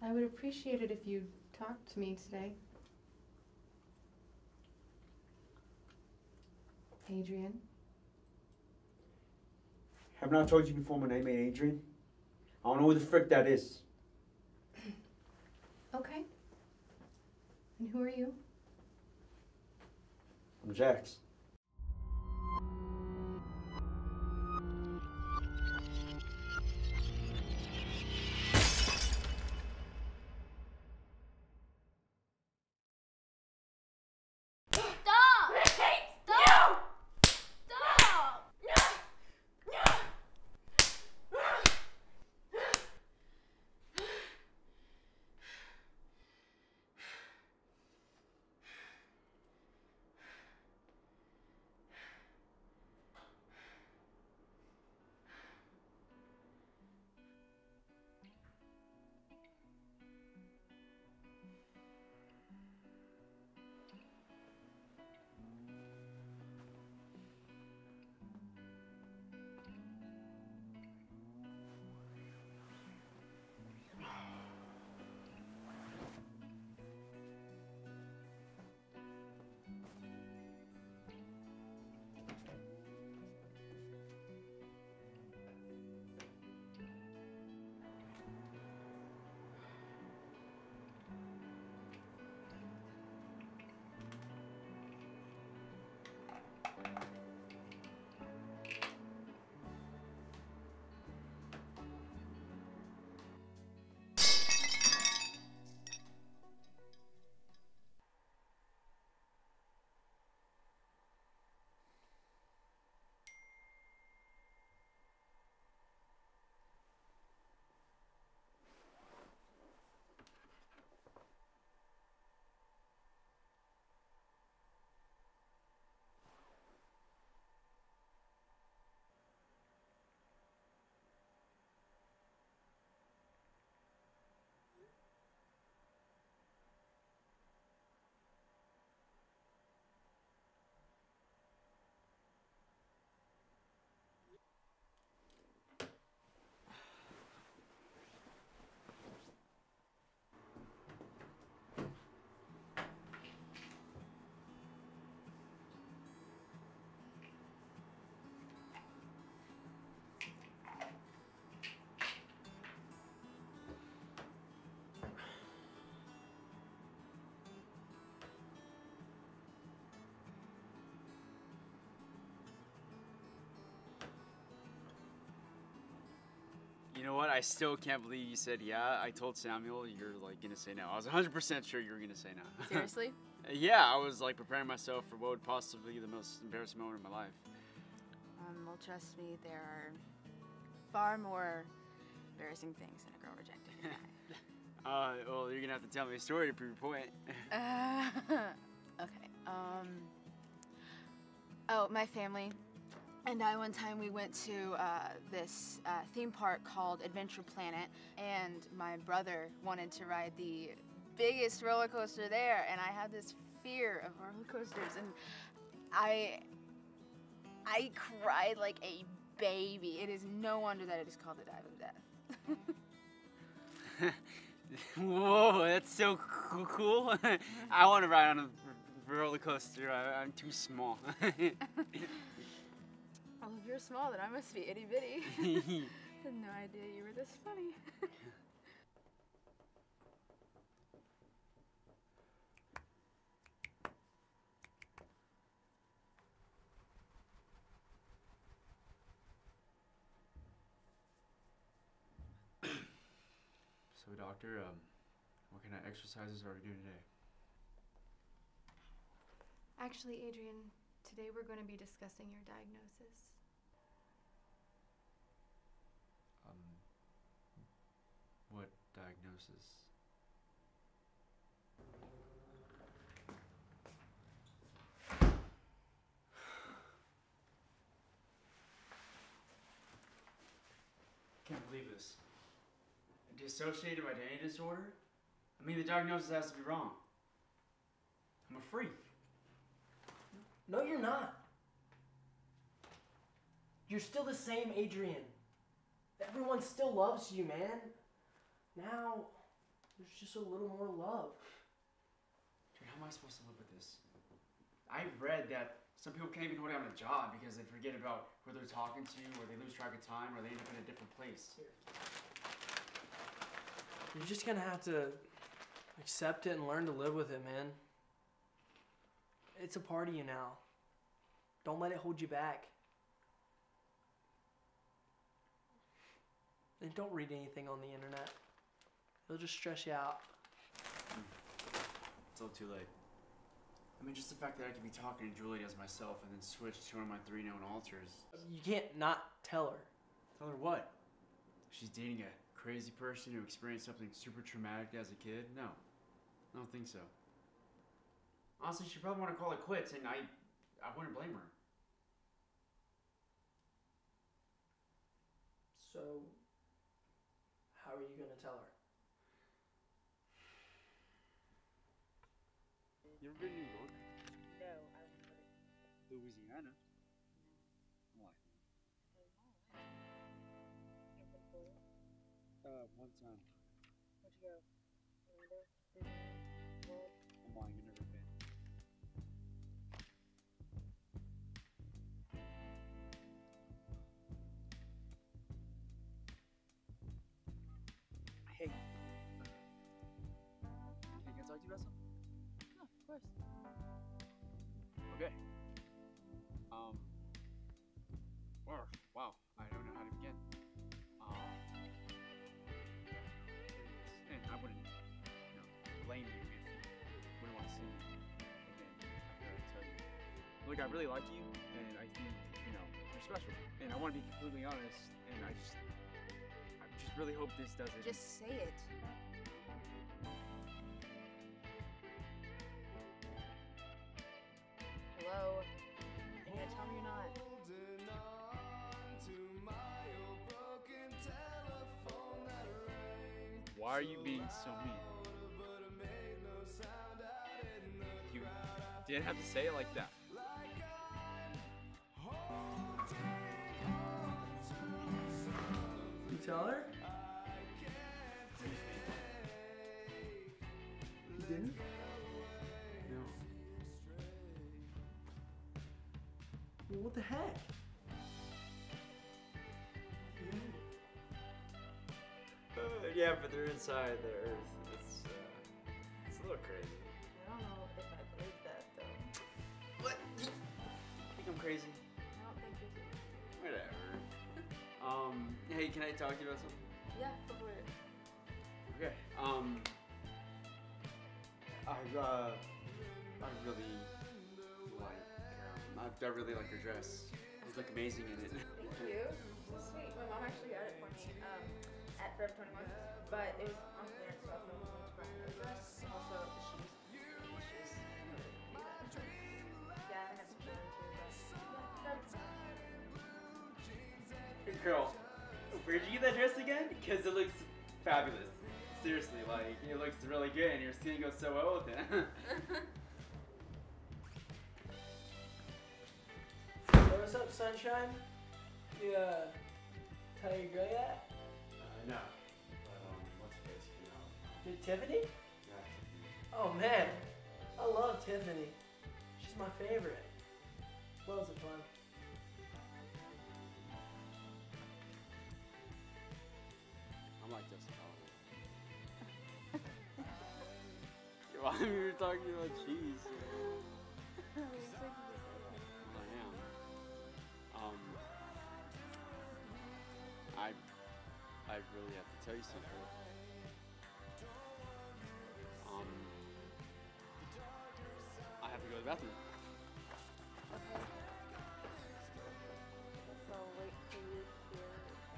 I would appreciate it if you talked to me today. Adrian. Haven't I told you before my name ain't Adrian? I don't know who the frick that is. Okay. And who are you? I'm Jax. You know what? I still can't believe you said yeah. I told Samuel you're like gonna say no. I was 100% sure you were gonna say no. Seriously? Yeah, I was like preparing myself for what would possibly be the most embarrassing moment of my life. Well, trust me, there are far more embarrassing things than a girl rejecting a guy. Well, you're gonna have to tell me a story to prove your point. Okay. Oh, my family and I, one time we went to this theme park called Adventure Planet, and my brother wanted to ride the biggest roller coaster there, and I have this fear of roller coasters, and I cried like a baby. It is no wonder that it is called the Dive of Death. Whoa, that's so cool. I want to ride on a roller coaster. I'm too small. Well, if you're small, then I must be itty bitty. Had no idea you were this funny. So, doctor, what kind of exercises are we doing today? Actually, Adrian, today we're going to be discussing your diagnosis. What diagnosis? Can't believe this. Dissociative identity disorder? I mean, the diagnosis has to be wrong. I'm a freak. No, you're not. You're still the same Adrian. Everyone still loves you, man. Now, There's just a little more love. Dude, how am I supposed to live with this? I read that some people can't even hold down a job because they forget about who they're talking to, or they lose track of time, or they end up in a different place. You're just gonna have to accept it and learn to live with it, man. It's a part of you now. Don't let it hold you back. And don't read anything on the internet. It'll just stress you out. It's all too late. I mean, just the fact that I could be talking to Julie as myself and then switch to one of my 3 known alters. You can't not tell her. Tell her what? She's dating a crazy person who experienced something super traumatic as a kid? No. I don't think so. Honestly, she probably want to call it quits, and I wouldn't blame her. So, how are you gonna tell her? You ever been to New York? No, I was like, Louisiana? Why? I've been Florida. One time. Where'd you go? Orlando? Disney? World? I'm lying, I've never been. Hey. Can I talk to you about something? No, of course. Okay. Wow, I don't know how to begin. And I wouldn't, blame you if you wouldn't want to see me again after I tell you. Look, I really like you, and I think, you're special. And I want to be completely honest, and I just really hope this doesn't. Just say it. Hello? You're gonna tell me you're not? Why are you being so mean? You didn't have to say it like that. You tell her? You didn't? No. Well, what the heck? Yeah, but they're inside the Earth. It's a little crazy. I don't know if I believe that, though. What? You think I'm crazy? I don't think you're crazy. Whatever. Hey, can I talk to you about something? Yeah, go for it. Okay. I really like your dress. You look amazing in it. Thank you. So sweet. My mom actually got it for me at Forever 21, but it was on clearance, so I was able to buy another dress. Also, the shoes. These shoes. Yeah, I have some shoes too, but yeah, Hey, girl, where'd you get that dress again? Because it looks fabulous. Seriously, like, it looks really good and your skin goes so well with it. So what's up, sunshine? You, tell your girl yet? No. But, what's her face? Did Tiffany? Yeah. Oh, man. I love Tiffany. She's my favorite. Loads of fun. I'm like Justin Bieber. Why we were talking about cheese? I am. I really have to tell you something. I have to go to the bathroom. okay. Guess I'll wait for you here.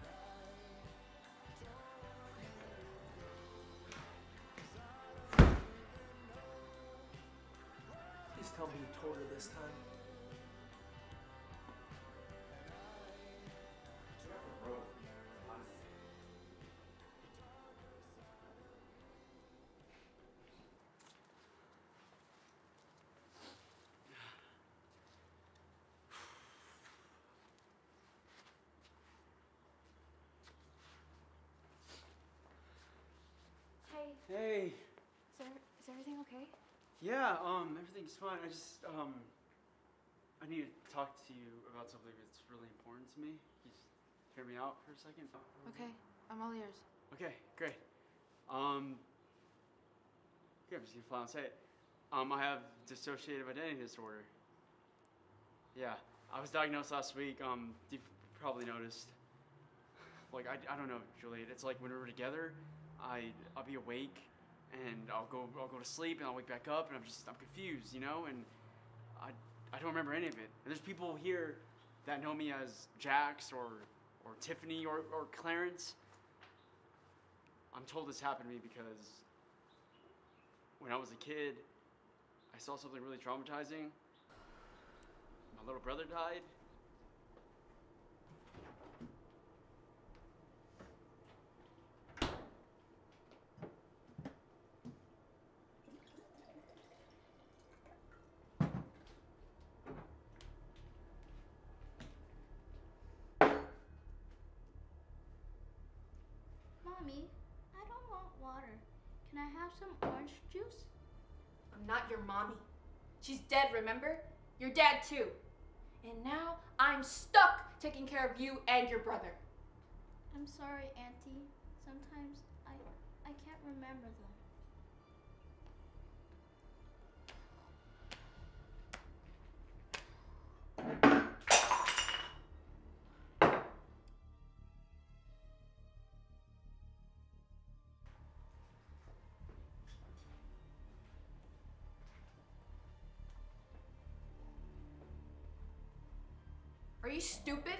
Please tell me you told her this time. Hey, Hey. Is everything okay? Yeah, everything's fine. I just, I need to talk to you about something that's really important to me. Can you just hear me out for a second? Okay, I'm all ears. Okay, great. Here, I'm just gonna flat out say it. I have dissociative identity disorder. Yeah, I was diagnosed last week. You've probably noticed. Like, I don't know, Juliet. It's like when we're together, I'll be awake, and I'll go to sleep, and I'll wake back up, and I'm confused, you know, and I don't remember any of it. And there's people here that know me as Jax or Tiffany or Clarence. I'm told this happened to me because when I was a kid, I saw something really traumatizing. My little brother died. Mommy, I don't want water. Can I have some orange juice? I'm not your mommy. She's dead, remember? Your dad too. And now I'm stuck taking care of you and your brother. I'm sorry, Auntie. Sometimes I can't remember them. Are you stupid?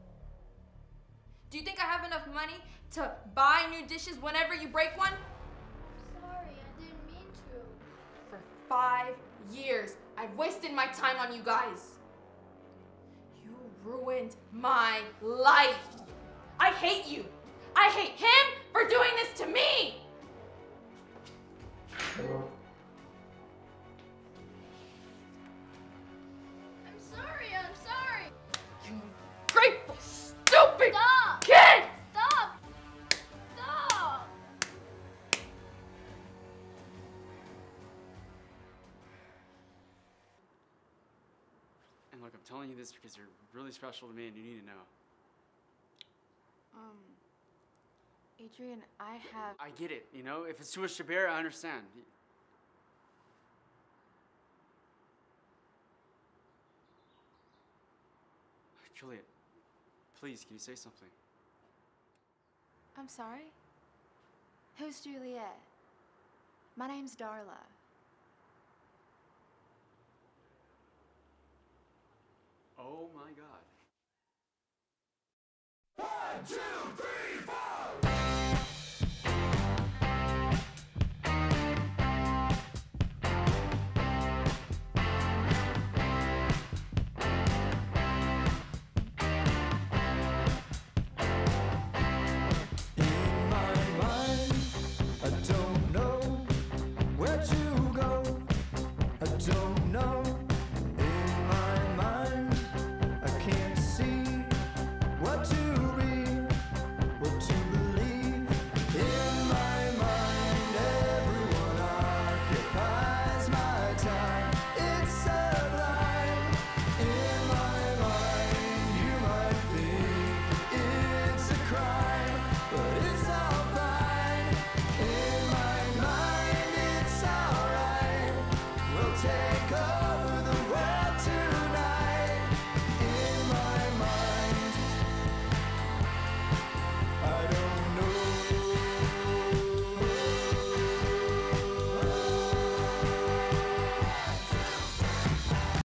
Do you think I have enough money to buy new dishes whenever you break one? I'm sorry, I didn't mean to. For 5 years, I've wasted my time on you guys. You ruined my life. I hate you. I hate him for doing this to me. I'm sorry, I'm sorry. You grateful, stupid Stop! kid! Stop! Stop! And look, I'm telling you this because you're really special to me and you need to know. Adrian, I have. I get it, you know? If it's too much to bear, I understand. Juliet, please, can you say something? I'm sorry? Who's Juliet? My name's Darla. Oh my God. 1, 2, 3, 4.